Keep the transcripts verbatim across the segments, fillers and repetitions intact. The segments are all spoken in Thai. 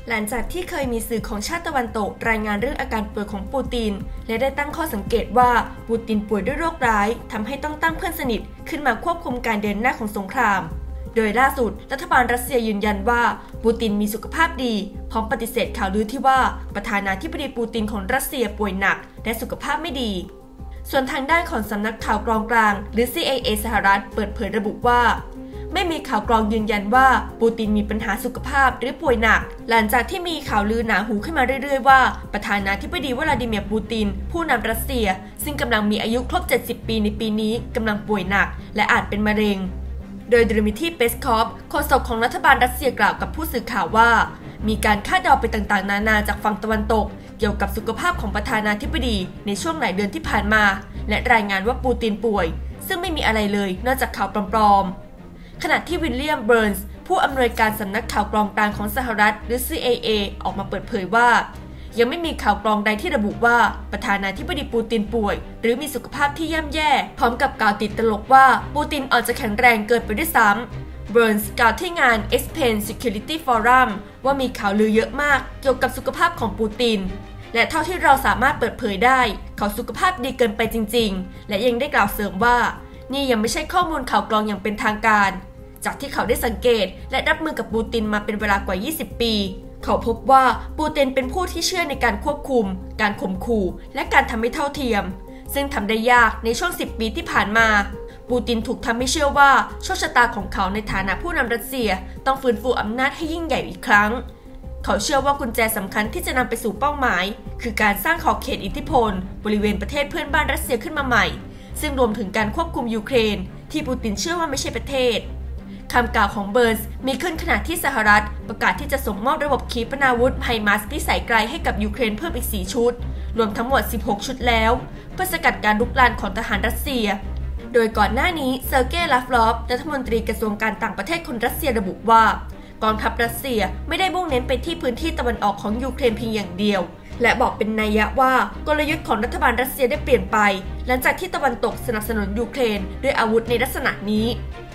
หลังจากที่เคยมีสื่อของชาติตะวันตกรายงานเรื่องอาการป่วยของปูตินและได้ตั้งข้อสังเกตว่าปูตินป่วยด้วยโรคร้ายทำให้ต้องตั้งเพื่อนสนิทขึ้นมาควบคุมการเดินหน้าของสงครามโดยล่าสุดรัฐบาลรัสเซียยืนยันว่าปูตินมีสุขภาพดีพร้อมปฏิเสธข่าวลือที่ว่าประธานาธิบดีปูตินของรัสเซียป่วยหนักและสุขภาพไม่ดีส่วนทางด้านของสำนักข่าวกรองกลางหรือ ซี ไอ เอ สหรัฐเปิดเผยระบุว่าไม่มีข่าวกรองยืนยันว่าปูตินมีปัญหาสุขภาพหรือป่วยหนักหลังจากที่มีข่าวลือหนาหูขึ้นมาเรื่อยๆว่าประธานาธิบดีวลาดิเมียร์ปูตินผู้นำรัสเซียซึ่งกำลังมีอายุครบเจ็ดสิบปีในปีนี้กำลังป่วยหนักและอาจเป็นมะเร็งโดยดมิทรี เปสคอฟโฆษกของรัฐบาลรัสเซียกล่าวกับผู้สื่อข่าวว่ามีการคาดเดาไปต่างๆนานาจากฝั่งตะวันตกเกี่ยวกับสุขภาพของประธานาธิบดีในช่วงหลายเดือนที่ผ่านมาและรายงานว่าปูตินป่วยซึ่งไม่มีอะไรเลยนอกจากข่าวปลอมๆขณะที่วิลเลียม เบิร์นส์ผู้อำนวยการสำนักข่าวกรองกลางของสหรัฐหรือ ซี ไอ เอ ออกมาเปิดเผยว่ายังไม่มีข่าวกรองใดที่ระบุว่าประธานาธิบดีปูตินป่วยหรือมีสุขภาพที่ย่ำแย่พร้อมกับกล่าวติดตลกว่าปูตินอาจจะแข็งแรงเกินไปด้วยซ้ำเบิร์นส์กล่าวที่งาน Explain Security Forum ว่ามีข่าวลือเยอะมากเกี่ยวกับสุขภาพของปูตินและเท่าที่เราสามารถเปิดเผยได้เขาสุขภาพดีเกินไปจริงๆและยังได้กล่าวเสริมว่านี่ยังไม่ใช่ข้อมูลข่าวกรองอย่างเป็นทางการจากที่เขาได้สังเกตและรับมือกับปูตินมาเป็นเวลากว่ายี่สิบปีเขาพบว่าปูตินเป็นผู้ที่เชื่อในการควบคุมการข่มขู่และการทำให้เท่าเทียมซึ่งทำได้ยากในช่วงสิบปีที่ผ่านมาปูตินถูกทำให้เชื่อว่าโชคชะตาของเขาในฐานะผู้นำรัสเซียต้องฟื้นฟูอำนาจให้ยิ่งใหญ่อีกครั้งเขาเชื่อว่ากุญแจสำคัญที่จะนำไปสู่เป้าหมายคือการสร้างขอบเขตอิทธิพลบริเวณประเทศเพื่อนบ้านรัสเซียขึ้นมาใหม่ซึ่งรวมถึงการควบคุมยูเครนที่ปูตินเชื่อว่าไม่ใช่ประเทศคำกล่าวของเบิร์นส์มีขึ้นขณะที่สหรัฐประกาศที่จะส่งมอบระบบขีปนาวุธไฮมาร์สพิสัยไกลให้กับยูเครนเพิ่มอีกสี่ชุดรวมทั้งหมดสิบหกชุดแล้วเพื่อสกัดการรุกรานของทหารรัสเซียโดยก่อนหน้านี้เซอร์เกย์ ลาฟรอฟรัฐมนตรีกระทรวงการต่างประเทศคนรัสเซียระบุว่ากองทัพรัสเซียไม่ได้มุ่งเน้นไปที่พื้นที่ตะวันออกของยูเครนเพียงอย่างเดียวและบอกเป็นนัยยะว่ากลยุทธ์ของรัฐบาลรัสเซียได้เปลี่ยนไปหลังจากที่ตะวันตกสนับสนุนยูเครนด้วยอาวุธในลักษณะนี้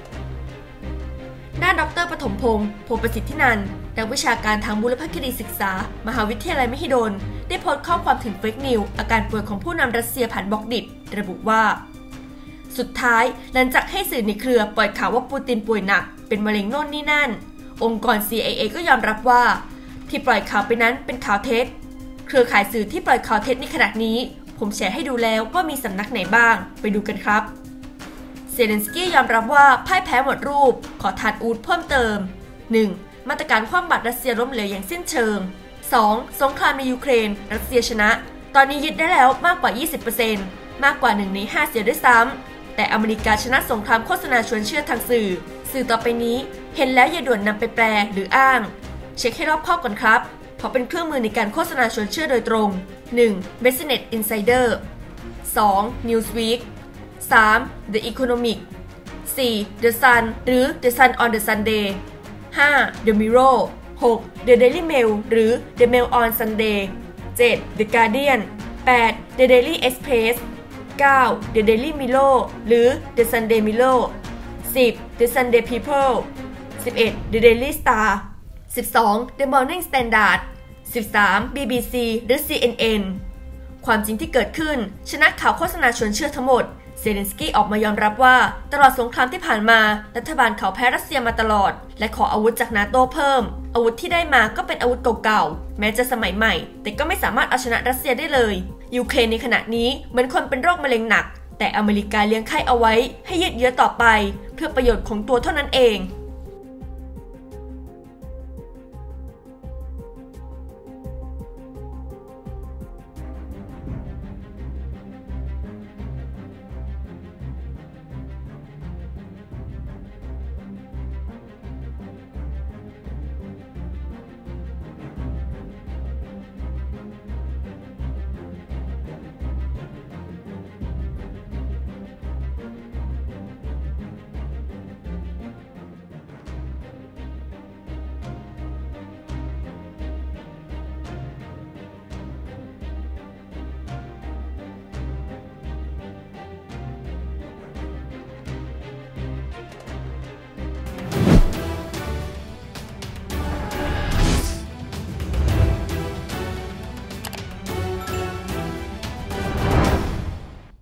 ด้านดร.ปฐมพงษ์ โพประสิทธินันท์นักวิชาการทางบุรพคดีศึกษามหาวิทยาลัยมหิดลได้โพสต์ข้อความถึงเฟกนิวอาการป่วยของผู้นำรัสเซียผ่านบล็อกดิตระบุว่าสุดท้ายหลังจากให้สื่อในเครือปล่อยข่าวว่าปูตินป่วยหนักเป็นมะเร็งโน่นนี่นั่นองค์กร ซี ไอ เอ ก็ยอมรับว่าที่ปล่อยข่าวไปนั้นเป็นข่าวเท็จเครือข่ายสื่อที่ปล่อยข่าวเท็จในขณะนี้ผมแชร์ให้ดูแล้วว่ามีสำนักไหนบ้างไปดูกันครับเซเลนสกี้ยอมรับว่าพ่ายแพ้หมดรูปขอทานอูฐเพิ่มเติม หนึ่ง มาตรการคว่ำบาตรรัสเซียล้มเหลวอย่างสิ้นเชิง สอง สงครามในยูเครนรัสเซียชนะตอนนี้ยึดได้แล้วมากกว่า ยี่สิบเปอร์เซ็นต์ มากกว่าหนึ่งในห้าเสียด้วยซ้ำแต่อเมริกาชนะสงครามโฆษณาชวนเชื่อทางสื่อสื่อต่อไปนี้เห็นแล้วอย่าด่วนนำไปแปลหรืออ้างเช็คให้รอบคอบก่อนครับเพราะเป็นเครื่องมือในการโฆษณาชวนเชื่อโดยตรง หนึ่ง Business Insider สอง Newsweek สาม The Economic สี่ The Sun หรือ The Sun on the Sunday ห้า The Mirror หก The Daily Mail หรือ The Mail on Sunday เจ็ด The Guardian แปด The Daily Express เก้า The Daily Mirror หรือ The Sunday Mirror สิบ The Sunday People สิบเอ็ด The Daily Star สิบสอง The Morning Standard สิบสาม บี บี ซี หรือ ซี เอ็น เอ็น ความจริงที่เกิดขึ้นชนะข่าวโฆษณาชวนเชื่อทั้งหมดเซเลนสกี้ออกมายอมรับว่าตลอดสงครามที่ผ่านมารัฐบาลเขาแพ้รัสเซียมาตลอดและขออาวุธจากนาโต้เพิ่มอาวุธที่ได้มาก็เป็นอาวุธเก่าๆแม้จะสมัยใหม่แต่ก็ไม่สามารถเอาชนะรัสเซียได้เลยยูเครนในขณะนี้เหมือนคนเป็นโรคมะเร็งหนักแต่อเมริกาเลี้ยงไข้เอาไว้ให้ยืดเยื้อต่อไปเพื่อประโยชน์ของตัวเท่านั้นเอง